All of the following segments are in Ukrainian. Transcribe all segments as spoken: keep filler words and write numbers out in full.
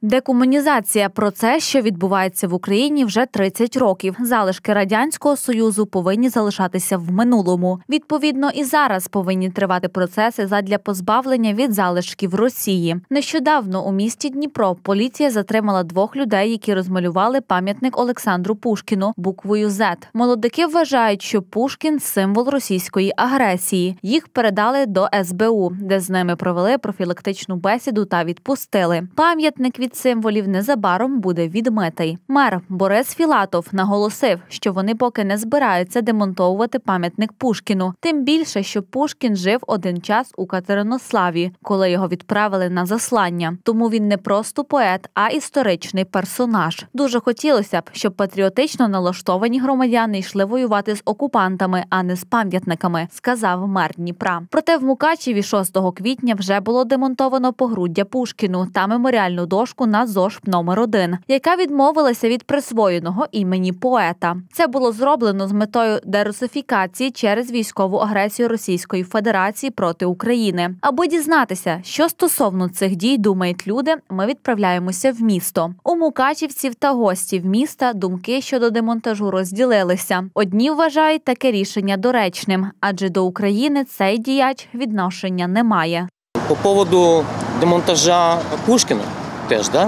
Декомунізація – процес, що відбувається в Україні вже тридцять років. Залишки Радянського Союзу повинні залишатися в минулому. Відповідно, і зараз повинні тривати процеси задля позбавлення від залишків Росії. Нещодавно у місті Дніпро поліція затримала двох людей, які розмалювали пам'ятник Олександру Пушкіну буквою «Зет». Молодики вважають, що Пушкін – символ російської агресії. Їх передали до ес бе у, де з ними провели профілактичну бесіду та відпустили. Пам'ятник від символів незабаром буде відмитий. Мер Борис Філатов наголосив, що вони поки не збираються демонтовувати пам'ятник Пушкіну. Тим більше, що Пушкін жив один час у Катеринославі, коли його відправили на заслання. Тому він не просто поет, а історичний персонаж. Дуже хотілося б, щоб патріотично налаштовані громадяни йшли воювати з окупантами, а не з пам'ятниками, сказав мер Дніпра. Проте в Мукачеві шостого квітня вже було демонтовано погруддя Пушкіну та меморіальну дошку на ЗОШ номер один, яка відмовилася від присвоєного імені поета. Це було зроблено з метою дерусифікації через військову агресію Російської Федерації проти України. Аби дізнатися, що стосовно цих дій думають люди, ми відправляємося в місто. У мукачівців та гостів міста думки щодо демонтажу розділилися. Одні вважають таке рішення доречним, адже до України цей діяч відношення не має. По поводу демонтажа Пушкина, теж, да?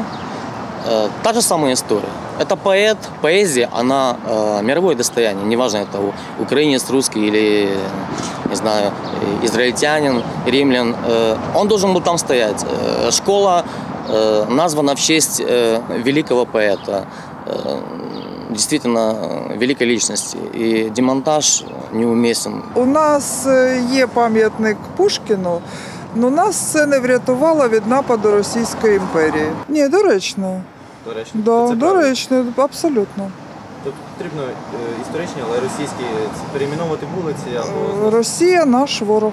Э, та же самая история. Это поэт, поэзия, она э, мировое достояние, неважно это украинец, русский или, не знаю, израильтянин, римлян. Э, он должен был там стоять. Э, школа э, названа в честь э, великого поэта, э, действительно великой личности. И демонтаж неуместен. У нас є пам'ятник Пушкіну. Ну, нас це не врятувало від нападу Російської імперії. Ні, доречно. Доречно? Да, доречно, абсолютно. Тобто потрібно історичні, але російські перейменовувати вулиці? Або... Росія – наш ворог.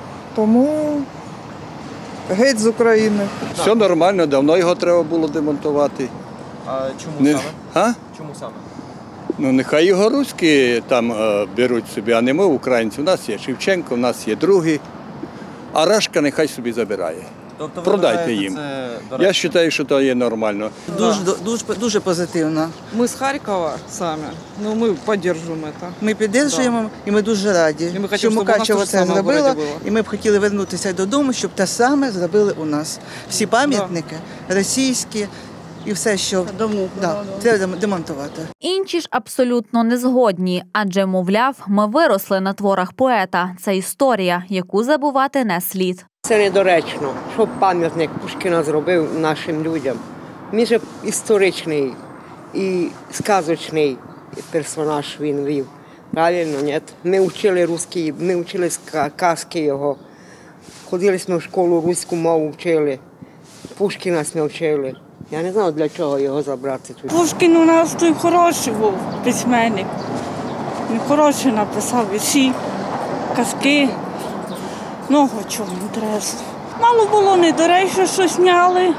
Тому геть з України. Все нормально, давно його треба було демонтувати. А чому не... саме? А? Чому саме? Ну, нехай його руські там е, беруть собі, а не ми, українці. У нас є Шевченко, у нас є другий. А решка нехай собі забирає. Тобто, продайте їм. Я вважаю, що це є нормально. Дуже, дуже, дуже позитивно. Ми з Харкова самі, ну ми підтримуємо це. Ми підтримуємо, да. І ми дуже раді, і ми що Мукачево це зробило. І ми б хотіли повернутися додому, щоб те саме зробили у нас. Всі пам'ятники, да. Російські. І все, що да, треба демонтувати. Інші ж абсолютно не згодні, адже, мовляв, ми виросли на творах поета. Це історія, яку забувати не слід. Це недоречно, щоб пам'ятник Пушкіна зробив нашим людям. Він же історичний і сказочний персонаж він вів. Правильно, ні? Ми вчили русські, ми вчили казки його. Ходили ми в школу, руську мову вчили. Пушкіна ми вчили. Я не знаю, для чого його забрати. Пушкін у нас той хороший був письменник. Він хороший написав вірші, казки. Много чого інтересного. Мало було недоречно, що зняли.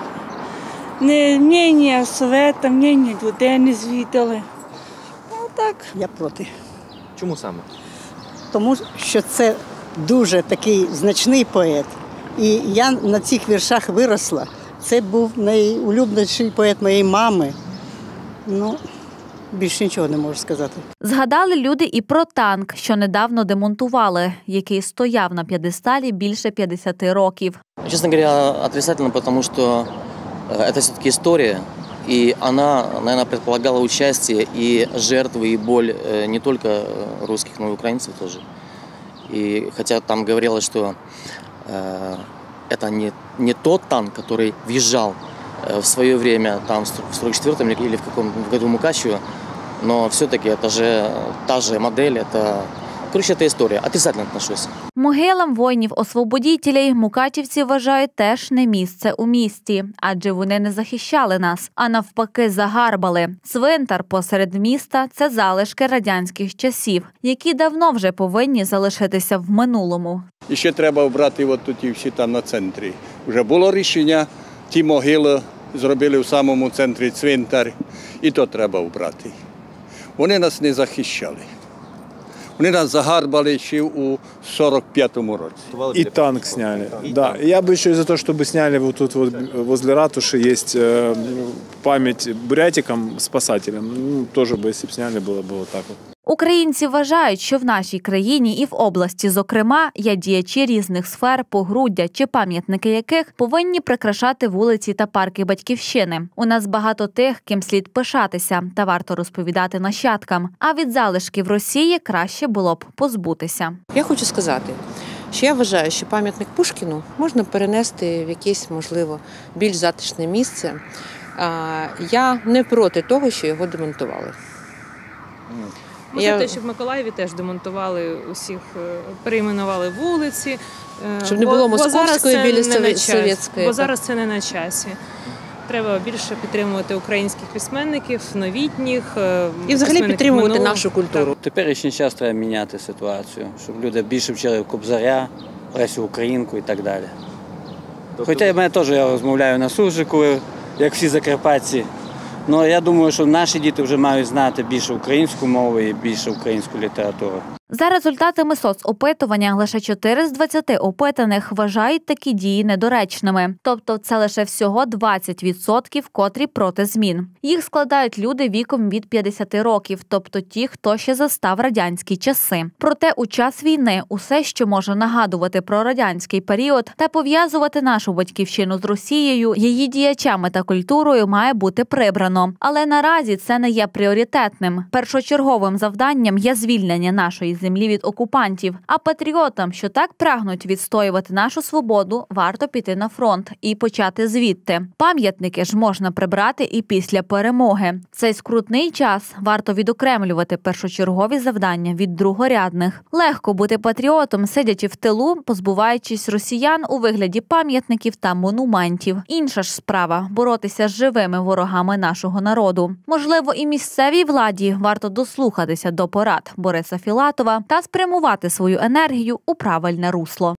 Не мнення совета, мнення людей не звідали. Ну так. Я проти. Чому саме? Тому що це дуже такий значний поет. І я на цих віршах виросла. Це був найулюбленіший поет моєї мами. Ну, більше нічого не можу сказати. Згадали люди і про танк, що недавно демонтували, який стояв на п'єдесталі більше п'ятдесят років. Честно говоря, отрицательно, потому что это все-таки история, и она, наверное, предполагала участие и жертвы, и боль не только русских, но и украинцев тоже. И хотя там говорилось, что это не, не тот танк, который въезжал в свое время там, в сорок четвёртом или в каком году Мукачево, но все-таки это же та же модель, это, короче, это история. Отрицательно отношусь. Могилам воїнів-освободітелів мукачівці вважають теж не місце у місті, адже вони не захищали нас, а навпаки загарбали. Цвинтар посеред міста – це залишки радянських часів, які давно вже повинні залишитися в минулому. І ще треба обрати от тут і всі там на центрі. Вже було рішення, ті могили зробили в самому центрі цвинтар, і то треба обрати. Вони нас не захищали. Вони нас загарбали ще у сорок п'ятому році. И танк сняли. Да. Я бы еще и за то, чтобы сняли вот тут вот возле ратуши есть э, память бурятикам, спасателям. Ну, тоже бы, если бы сняли, было бы вот так вот. Українці вважають, що в нашій країні і в області, зокрема, є діячі різних сфер, погруддя чи пам'ятники яких повинні прикрашати вулиці та парки Батьківщини. У нас багато тих, ким слід пишатися та варто розповідати нащадкам. А від залишків Росії краще було б позбутися. Я хочу сказати, що я вважаю, що пам'ятник Пушкіну можна перенести в якесь, можливо, більш затишне місце. Я не проти того, що його демонтували. Ми за те, щоб в Миколаєві теж демонтували усіх, перейменували вулиці. Щоб не було Московської біля Совєтської. Бо зараз це не на часі. Треба більше підтримувати українських письменників, новітніх. І взагалі підтримувати минулого. Нашу культуру. Теперішній час треба міняти ситуацію, щоб люди більше вчили Кобзаря, Лесю Українку і так далі. Тобто... Хоча в мене теж я розмовляю на суржику, як всі закарпатці. Ну, я думаю, що наші діти вже мають знати більше українську мову і більше українську літературу. За результатами соцопитування, лише чотири з двадцяти опитаних вважають такі дії недоречними. Тобто це лише всього двадцять відсотків, котрі проти змін. Їх складають люди віком від п'ятдесяти років, тобто ті, хто ще застав радянські часи. Проте у час війни усе, що може нагадувати про радянський період та пов'язувати нашу батьківщину з Росією, її діячами та культурою має бути прибрано. Але наразі це не є пріоритетним. Першочерговим завданням є звільнення нашої землі від окупантів. А патріотам, що так прагнуть відстоювати нашу свободу, варто піти на фронт і почати звідти. Пам'ятники ж можна прибрати і після перемоги. В цей скрутний час варто відокремлювати першочергові завдання від другорядних. Легко бути патріотом, сидячи в тилу, позбуваючись росіян у вигляді пам'ятників та монументів. Інша ж справа – боротися з живими ворогами нашого народу. Можливо, і місцевій владі варто дослухатися до порад Бориса Філатова та спрямувати свою енергію у правильне русло.